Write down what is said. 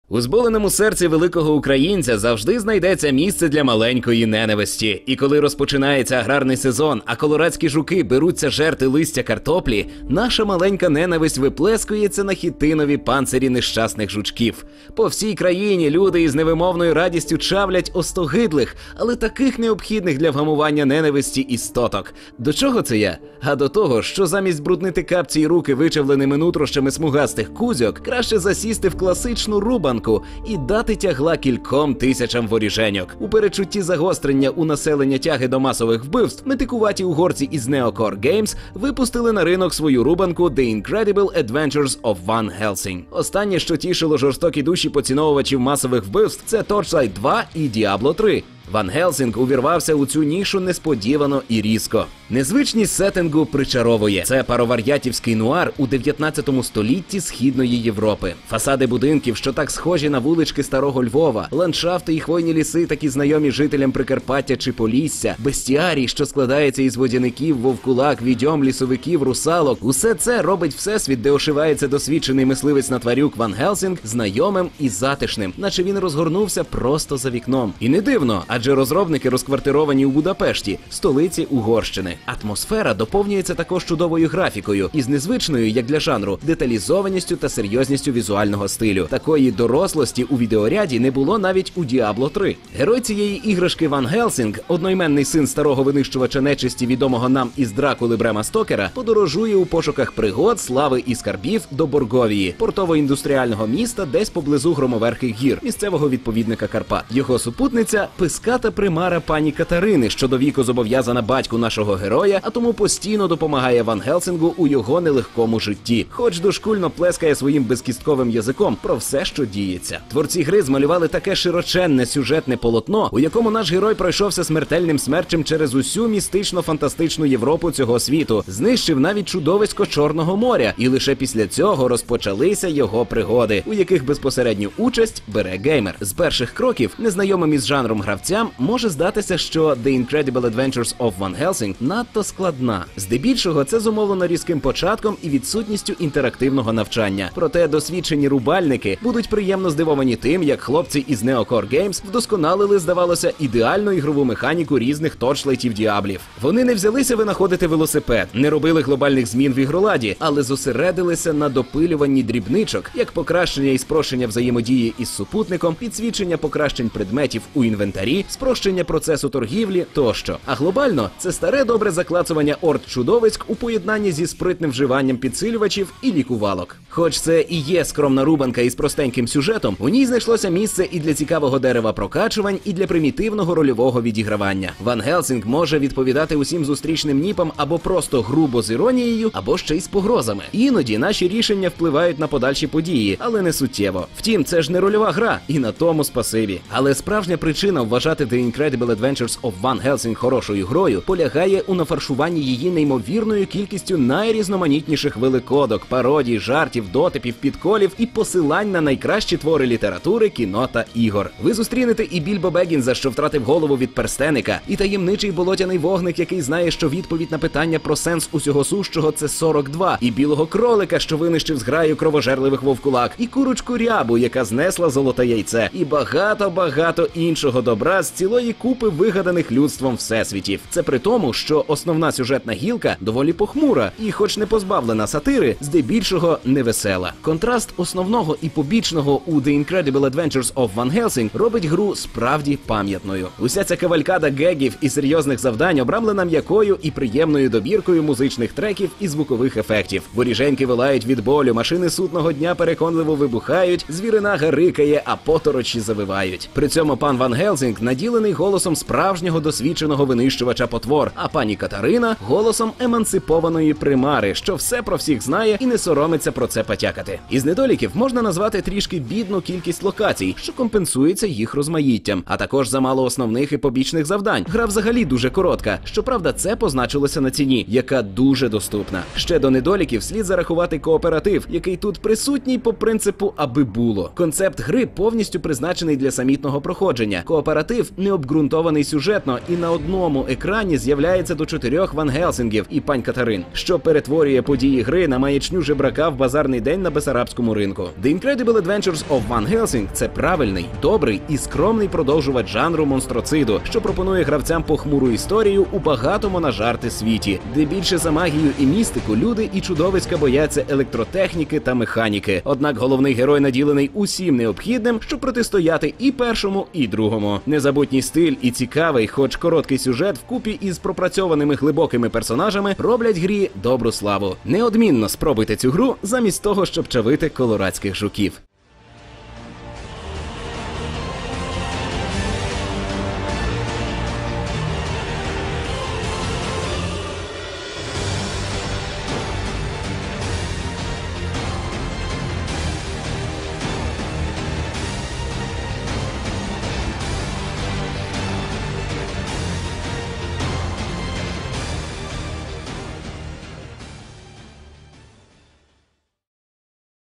У зболеному серці великого українця завжди знайдеться місце для маленької ненависті. І коли розпочинається аграрний сезон, а колорадські жуки беруться жерти листя картоплі, наша маленька ненависть виплескується на хітинові панцирі нещасних жучків. По всій країні люди із невимовною радістю чавлять остогидлих, але таких необхідних для вгамування ненависті істоток. До чого це я? А до того, що замість бруднити капці й руки вичавленими нутрощами смугастих кузьок, краще засісти в класичну рубанку і дати тягла кільком тисячам воріженьок. У перечутті загострення у населення тяги до масових вбивств, метикуваті угорці із Neocore Games випустили на ринок свою рубанку The Incredible Adventures of Van Helsing. Останнє, що тішило жорстокі душі поціновувачів масових вбивств, це Torchlight 2 і Diablo 3. Ван Гелсінг увірвався у цю нішу несподівано і різко. Незвичність сеттингу причаровує. Це паровар'ятівський нуар у 19 столітті Східної Європи. Фасади будинків, що так схожі на вулички старого Львова, ландшафти і хвойні ліси, такі знайомі жителям Прикарпаття чи Полісся, бестіарій, що складається із водяників, вовкулак, відьом, лісовиків, русалок – усе це робить всесвіт, де ошивається досвідчений мисливець на тварюк Ван Гелсінг, знайомим і затишним, наче він розгорнувся просто за вікном. І не дивно, адже розробники розквартировані у Будапешті, столиці Угорщини. Атмосфера доповнюється також чудовою графікою із незвичною, як для жанру, деталізованістю та серйозністю візуального стилю. Такої дорослості у відеоряді не було навіть у Diablo 3. Герой цієї іграшки Ван Гелсінг, одноіменний син старого винищувача нечисті, відомого нам із Дракули Брема Стокера, подорожує у пошуках пригод, слави і скарбів до Борговії, портово-індустріального міста десь поблизу Громоверхих гір, місцевого відповідника Карпат. Його супутниця – писката примара пані Катерини, що до віку зобов'язана батьку нашого героя, а тому постійно допомагає Ван Гелсінгу у його нелегкому житті. Хоч дошкульно плескає своїм безкістковим язиком про все, що діється. Творці гри змалювали таке широченне сюжетне полотно, у якому наш герой пройшовся смертельним смерчем через усю містично-фантастичну Європу цього світу, знищив навіть чудовисько Чорного моря, і лише після цього розпочалися його пригоди, у яких безпосередню участь бере геймер. З перших кроків незнайомим із жанром гравцям може здатися, що The Incredible Adventures of Van Helsing надто складна. Здебільшого це зумовлено різким початком і відсутністю інтерактивного навчання. Проте досвідчені рубальники будуть приємно здивовані тим, як хлопці із Neocore Games вдосконалили, здавалося, ідеальну ігрову механіку різних торчлайтів діаблів. Вони не взялися винаходити велосипед, не робили глобальних змін в ігроладі, але зосередилися на допилюванні дрібничок, як покращення і спрощення взаємодії із супутником, підсвічення покращень предметів у інвентарі, спрощення процесу торгівлі тощо. А глобально це старе добре заклацування орд чудовиськ у поєднанні зі спритним вживанням підсилювачів і лікувалок. Хоч це і є скромна рубанка із простеньким сюжетом, у ній знайшлося місце і для цікавого дерева прокачувань, і для примітивного рольового відігравання. Ван Гелсінг може відповідати усім зустрічним ніпам або просто грубо з іронією, або ще й з погрозами. Іноді наші рішення впливають на подальші події, але не суттєво. Втім, це ж не рольова гра, і на тому спасибі. Але справжня причина вважати The Incredible Adventures of Van Helsing хорошою грою полягає у нафаршуванні її неймовірною кількістю найрізноманітніших великодок, пародій, жартів, дотипів, підколів і посилань на найкращі твори літератури, кіно та ігор. Ви зустрінете і Більбо Беггінза, що втратив голову від перстеника, і таємничий болотяний вогник, який знає, що відповідь на питання про сенс усього сущого – це 42, і білого кролика, що винищив зграю кровожерливих вовкулак, і курочку Рябу, яка знесла золоте яйце, і багато-багато іншого добра з цілої купи вигаданих людством всесвітів. Це при тому, що основна сюжетна гілка доволі похмура і, хоч не позбавлена сатири, здебільшого невесела. Контраст основного і побічного у The Incredible Adventures of Van Helsing робить гру справді пам'ятною. Уся ця кавалькада гегів і серйозних завдань обрамлена м'якою і приємною добіркою музичних треків і звукових ефектів. Воріженьки вилають від болю, машини сутного дня переконливо вибухають, звірина гарикає, а поторочі завивають. При цьому пан Ван Гелсінг наділений голосом справжнього досвідченого винищувача потвор, а пані Катерина – голосом емансипованої примари, що все про всіх знає і не соромиться про це потякати. Із недоліків можна назвати трішки бідну кількість локацій, що компенсується їх розмаїттям, а також замало основних і побічних завдань. Гра взагалі дуже коротка, щоправда це позначилося на ціні, яка дуже доступна. Ще до недоліків слід зарахувати кооператив, який тут присутній по принципу «аби було». Концепт гри повністю призначений для самітного проходження. Кооператив не обґрунтований сюжетно і на одному екрані з'являється до 4 Ван Гелсінгів і пань Катарин, що перетворює події гри на маячню жебрака в базарний день на Бесарабському ринку. The Incredible Adventures of Van Helsing – це правильний, добрий і скромний продовжувач жанру монстроциду, що пропонує гравцям похмуру історію у багатому на жарти світі, де більше за магію і містику люди і чудовиська бояться електротехніки та механіки. Однак головний герой наділений усім необхідним, щоб протистояти і першому, і другому. Незабутній стиль і цікавий, хоч короткий сюжет вкупі із пропрацьованими глибокими персонажами роблять грі добру славу. Неодмінно спробуйте цю гру замість того, щоб чавити колорадських жуків.